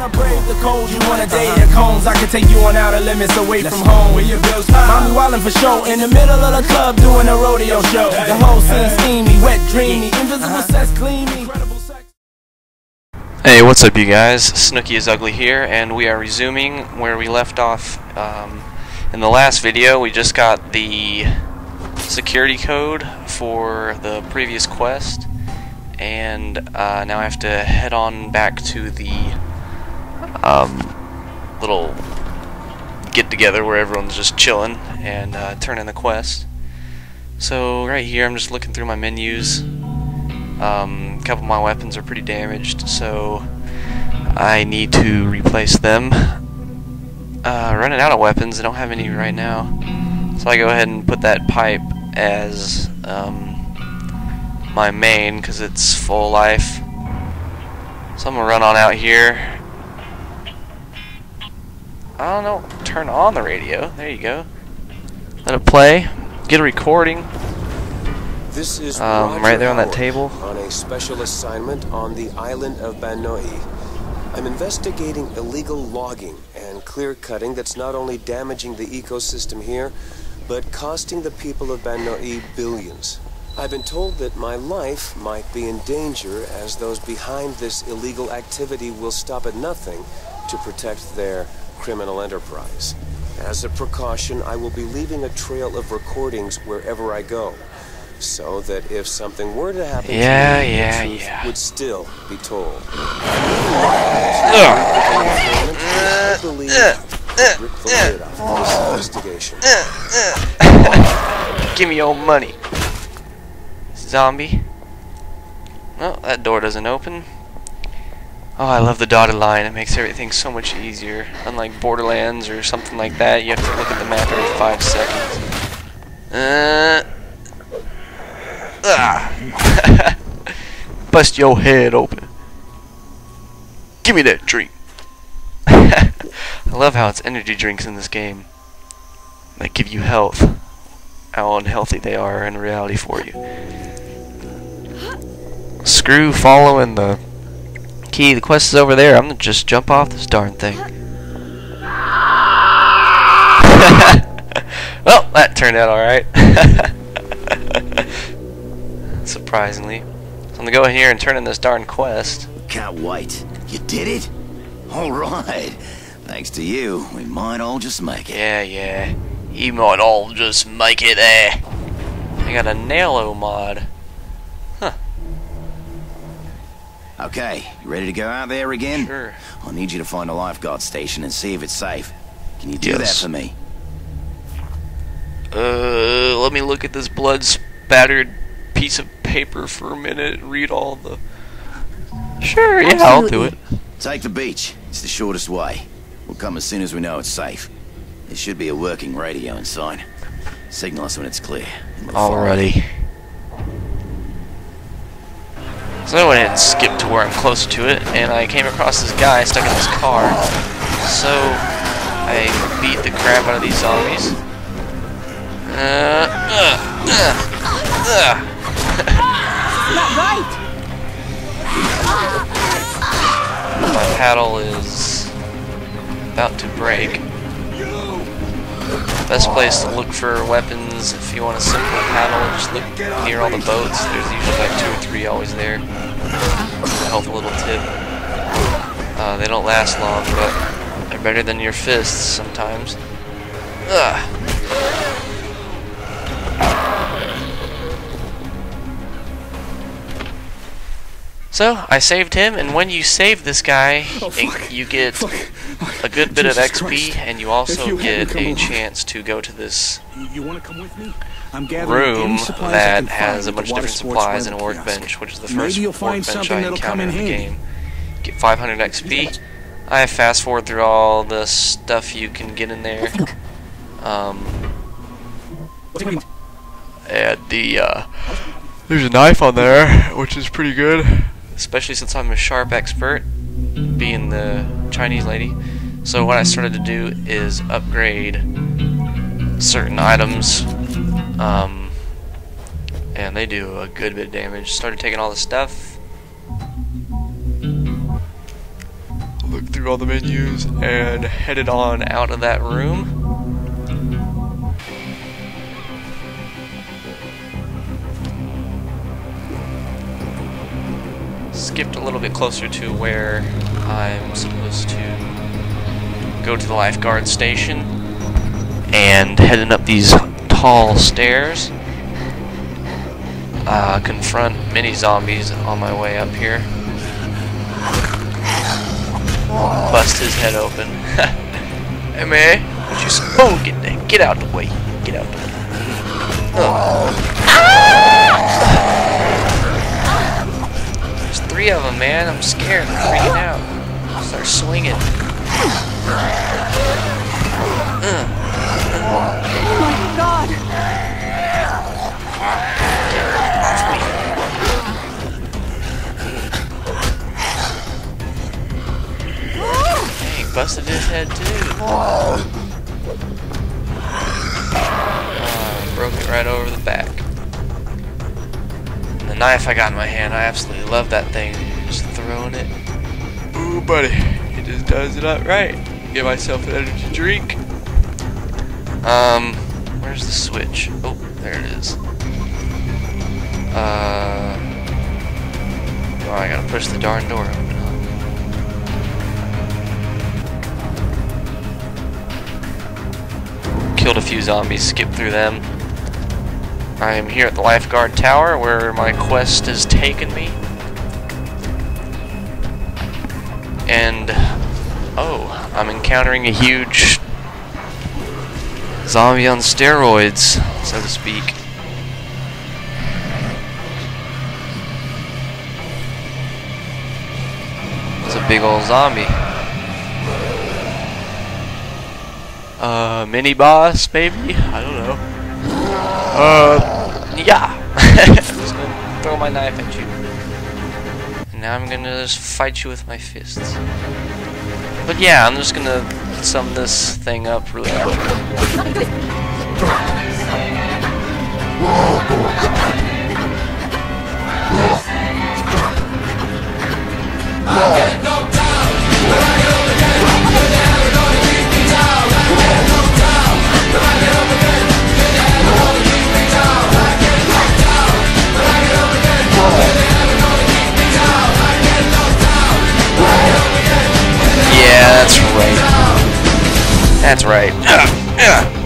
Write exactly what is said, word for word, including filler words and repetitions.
wanna brave the cold, you wanna date the cones. I can take you on outer limits away from home. Where your bills mommy wildin' for show in the middle of the club doing a rodeo show. The whole scene steamy, wet, dreamy, invisible sex gleamy. Hey, what's up you guys? Snooki is Ugly here, and we are resuming where we left off. Um, in the last video, we just got the security code for the previous quest, and uh, now I have to head on back to the um, little get-together where everyone's just chilling and uh, turn in the quest. So right here, I'm just looking through my menus. Um, a couple of my weapons are pretty damaged, so I need to replace them. Uh, running out of weapons, I don't have any right now, so I go ahead and put that pipe as um, my main because it's full life. So I'm gonna run on out here. I don't know, turn on the radio. There you go. Let it play. Get a recording. This is um, right there on that table. On a special assignment on the island of Banoi. I'm investigating illegal logging and clear cutting that's not only damaging the ecosystem here, but costing the people of Banoi billions. I've been told that my life might be in danger as those behind this illegal activity will stop at nothing to protect their criminal enterprise. As a precaution, I will be leaving a trail of recordings wherever I go, so that if something were to happen yeah, to me, yeah, the truth yeah. would still be told. I believe rip the lid off this investigation. Give me your money, zombie. Oh, that door doesn't open. Oh, I love the dotted line. It makes everything so much easier. Unlike Borderlands or something like that, you have to look at the map every five seconds. Uh, ah. Bust your head open. Give me that drink. I love how it's energy drinks in this game. They give you health. How unhealthy they are in reality for you. Screw following the key. The quest is over there. I'm gonna just jump off this darn thing. Well, that turned out alright. Surprisingly. So I'm gonna go in here and turn in this darn quest. Can't wait. You did it? Alright. Thanks to you, we might all just make it. Yeah, yeah. You might all just make it there. I got a Nalo mod. Huh. Okay, you ready to go out there again? Sure. I need you to find a lifeguard station and see if it's safe. Can you do Yes. that for me? Uh, let me look at this blood spattered piece of paper for a minute and read all the... Sure, yeah, I'll do it. Take the beach. It's the shortest way. We'll come as soon as we know it's safe. There should be a working radio inside. Signal us when it's clear. Alrighty. So I went ahead and skipped to where I'm closer to it, and I came across this guy stuck in this car. So I beat the crap out of these zombies. Uh, uh, uh, uh. Not right. My paddle is about to break. Best place to look for weapons if you want a simple paddle, just look near all the boats. There's usually like two or three always there. A helpful little tip. Uh, they don't last long, but they're better than your fists sometimes. Ugh. So, I saved him, and when you save this guy, Oh, fuck. you get Fuck. a good bit Jesus of X P, Christ. and you also If you get hadn't come a along. chance to go to this You, you want to come with me? I'm gathering room any supplies I that can has find a at bunch the of water different sports supplies and a rental workbench, kiosk. which is the Maybe first you'll find workbench something I that'll come encountered in in the handy. game. Get five hundred X P. I fast forward through all the stuff you can get in there. Um, and the uh, there's a knife on there, which is pretty good, especially since I'm a sharp expert, being the Chinese lady. So what I started to do is upgrade certain items, um, and they do a good bit of damage. Started taking all the stuff. looked through all the menus, and headed on out of that room. Skipped a little bit closer to where I'm supposed to go to the lifeguard station, and heading up these tall stairs. Uh, confront mini zombies on my way up here. Bust his head open. Hey man, what you smoke? Get there. Get out the way. Get out the way. Oh. There's three of them, man. I'm scared. I'm freaking out. Start swinging. Uh. Oh my God! Dang, busted his head too. Oh, broke it right over the back. And the knife I got in my hand, I absolutely love that thing. Just throwing it. Ooh, buddy, it just does it up right. Get myself an energy drink. Um, where's the switch? Oh, there it is. Uh, oh, I gotta push the darn door open. Killed a few zombies, skipped through them. I am here at the lifeguard tower where my quest has taken me. And, oh, I'm encountering a huge zombie on steroids, so to speak. It's a big old zombie. Uh, mini boss, maybe? I don't know. Uh, yeah. I'm just gonna throw my knife at you. And now I'm gonna just fight you with my fists. But yeah, I'm just gonna sum this thing up really quick. Yeah, that's right. That's right.